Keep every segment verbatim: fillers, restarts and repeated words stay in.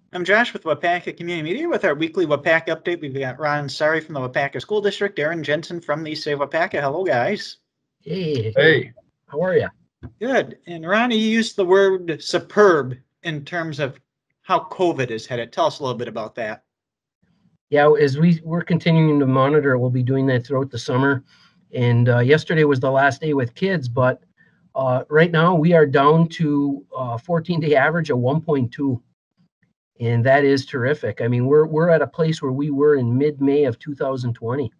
I'm Josh with Wapaka Community Media with our weekly Wapaka update. We've got Ron Ansari from the Wapaka School District, Aaron Jensen from the Save Wapaka. Hello, guys. Hey. Hey. How are you? Good. And Ron, you used the word superb in terms of how COVID is headed. Tell us a little bit about that. Yeah, as we, we're continuing to monitor, we'll be doing that throughout the summer. And uh, yesterday was the last day with kids, but uh, right now we are down to uh, fourteen-day average of one point two. And that is terrific. I mean, we're we're at a place where we were in mid-May of two thousand twenty.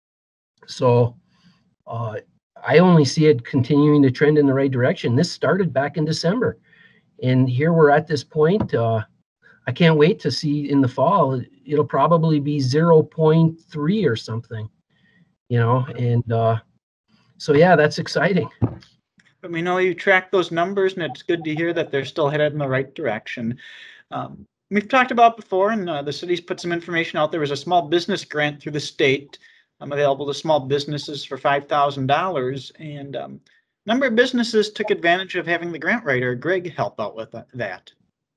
So uh, I only see it continuing to trend in the right direction. This started back in December. And here we're at this point. Uh, I can't wait to see in the fall. It'll probably be zero point three or something, you know, and uh, so, yeah, that's exciting. But we know you track those numbers, and it's good to hear that they're still headed in the right direction. Um, we've talked about before, and uh, the city's put some information out. There was a small business grant through the state um, available to small businesses for five thousand dollars, and um, a number of businesses took advantage of having the grant writer, Greg, help out with that.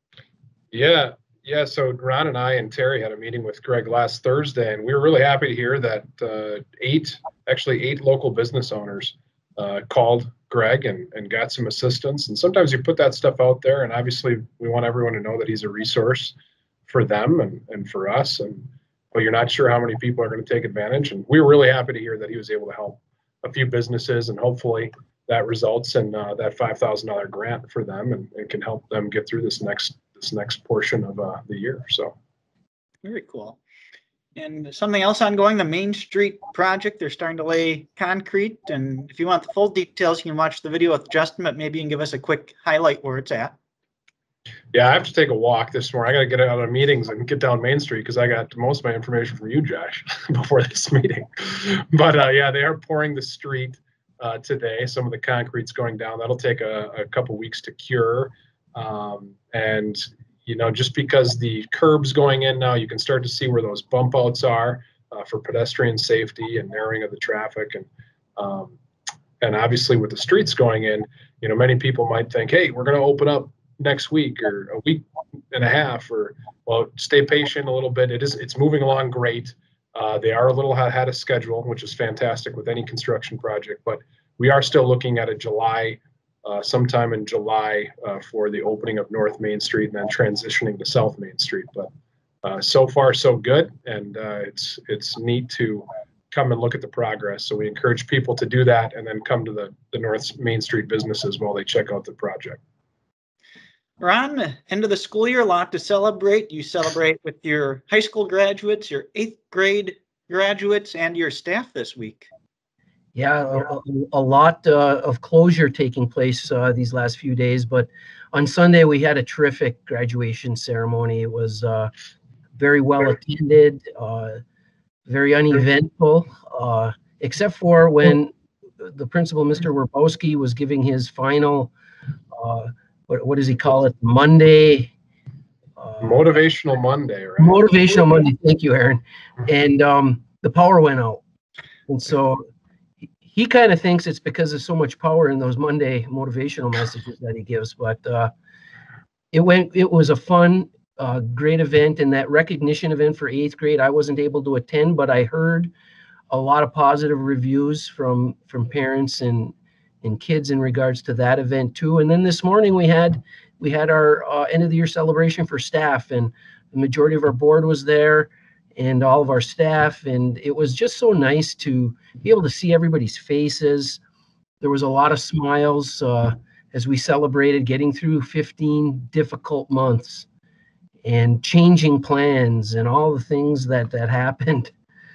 Yeah, yeah. So Ron and I and Terry had a meeting with Greg last Thursday, and we were really happy to hear that uh, eight, actually eight local business owners uh, called Greg and, and got some assistance. And sometimes you put that stuff out there, and obviously we want everyone to know that he's a resource for them and, and for us. And but you're not sure how many people are going to take advantage. And we were really happy to hear that he was able to help a few businesses, and hopefully that results in uh, that five thousand dollars grant for them, and, and can help them get through this next this next portion of uh, the year. So very cool. And something else ongoing, the Main Street project, they're starting to lay concrete. And if you want the full details, you can watch the video with Justin, but maybe you can give us a quick highlight where it's at. Yeah, I have to take a walk this morning. I got to get out of meetings and get down Main Street because I got most of my information from you, Josh, before this meeting. But uh, yeah, they are pouring the street uh, today. Some of the concrete's going down. That'll take a, a couple weeks to cure. Um, and, you know, just because the curb's going in now, you can start to see where those bump outs are uh, for pedestrian safety and narrowing of the traffic. And, um, and obviously with the streets going in, you know, many people might think, hey, we're going to open up next week or a week and a half, or, well, stay patient a little bit. It is, it's moving along great. Uh, they are a little ahead of schedule, which is fantastic with any construction project, but we are still looking at a July Uh, sometime in July uh, for the opening of North Main Street and then transitioning to South Main Street. But uh, so far, so good. And uh, it's it's neat to come and look at the progress. So we encourage people to do that and then come to the, the North Main Street businesses while they check out the project. Ron, end of the school year, a lot to celebrate. You celebrate with your high school graduates, your eighth grade graduates, and your staff this week. Yeah, a, a lot uh, of closure taking place uh, these last few days, but on Sunday we had a terrific graduation ceremony. It was uh, very well attended, uh, very uneventful, uh, except for when the principal, Mister Werbowski, was giving his final, uh, what, what does he call it, Monday? Uh, Motivational Monday, right? Motivational Monday, thank you, Aaron. And um, the power went out. And so he kind of thinks it's because there's so much power in those Monday motivational messages that he gives, but uh, it went. It was a fun, uh, great event, and that recognition event for eighth grade, I wasn't able to attend, but I heard a lot of positive reviews from from parents and and kids in regards to that event too. And then this morning we had we had our uh, end of the year celebration for staff, and the majority of our board was there, and all of our staff, and it was just so nice to be able to see everybody's faces. There was a lot of smiles uh, as we celebrated getting through fifteen difficult months and changing plans and all the things that that happened.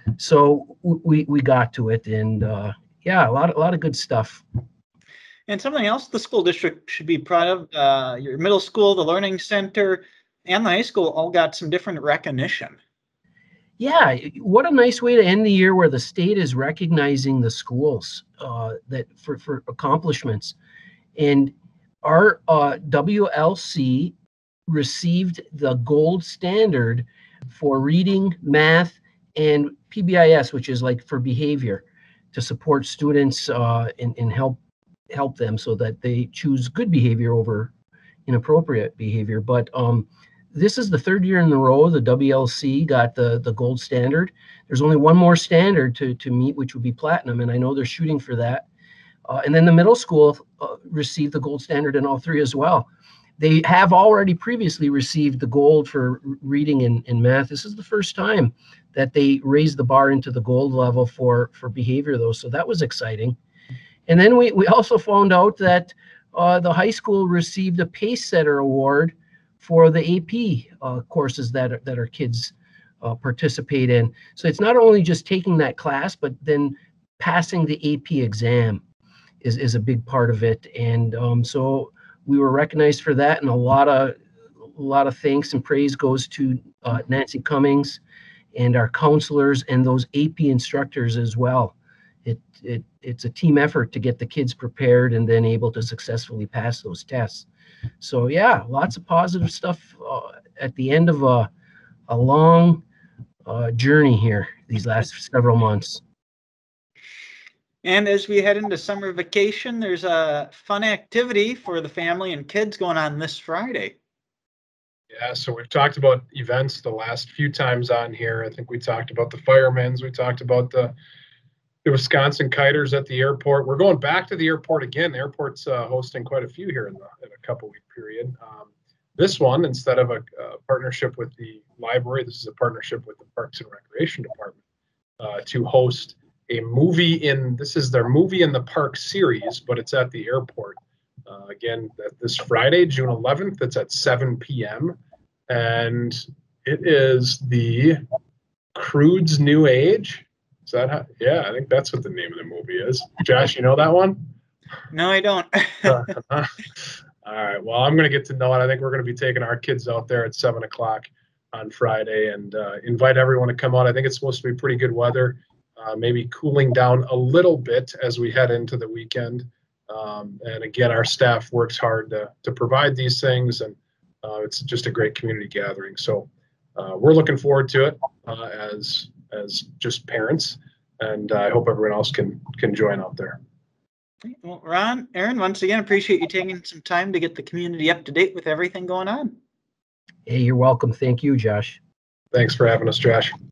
So we we got to it, and uh, yeah, a lot a lot of good stuff. And something else the school district should be proud of, uh, your middle school, the Learning Center, and the high school all got some different recognition. Yeah, what a nice way to end the year where the state is recognizing the schools uh, that for, for accomplishments. And our uh, W L C received the gold standard for reading, math, and P B I S, which is like for behavior, to support students uh, and, and help help them so that they choose good behavior over inappropriate behavior. But um, this is the third year in a row the W L C got the, the gold standard. There's only one more standard to, to meet, which would be platinum, and I know they're shooting for that. Uh, and then the middle school uh, received the gold standard in all three as well. They have already previously received the gold for reading and, and math. This is the first time that they raised the bar into the gold level for, for behavior, though, so that was exciting. And then we, we also found out that uh, the high school received a Pace Setter Award for the A P uh, courses that are, that our kids uh, participate in. So it's not only just taking that class, but then passing the A P exam is, is a big part of it. And um, so we were recognized for that, and a lot of a lot of thanks and praise goes to uh, Nancy Cummings and our counselors and those A P instructors as well. It, it it's a team effort to get the kids prepared and then able to successfully pass those tests. So yeah, lots of positive stuff uh, at the end of a a long uh, journey here these last several months. And as we head into summer vacation, there's a fun activity for the family and kids going on this Friday. Yeah, so we've talked about events the last few times on here. I think we talked about the firemen's, we talked about the, the Wisconsin Kiters at the airport. We're going back to the airport again. The airport's uh, hosting quite a few here in, the, in a couple week period. Um, this one, instead of a, a partnership with the library, this is a partnership with the Parks and Recreation Department uh, to host a movie in, this is their movie in the park series, but it's at the airport. Uh, again, this Friday, June eleventh, it's at seven p m And it is the Crude's New Age. Is that how? Yeah, I think that's what the name of the movie is. Josh, you know that one? No, I don't. uh, all right. Well, I'm going to get to know it. I think we're going to be taking our kids out there at seven o'clock on Friday and uh, invite everyone to come out. I think it's supposed to be pretty good weather. Uh, maybe cooling down a little bit as we head into the weekend. Um, and again, our staff works hard to, to provide these things, and uh, it's just a great community gathering. So uh, we're looking forward to it uh, as as just parents, and uh, I hope everyone else can can join out there. Well, Ron, Aaron, once again, appreciate you taking some time to get the community up to date with everything going on. Hey, you're welcome. Thank you, Josh. Thanks for having us, Josh.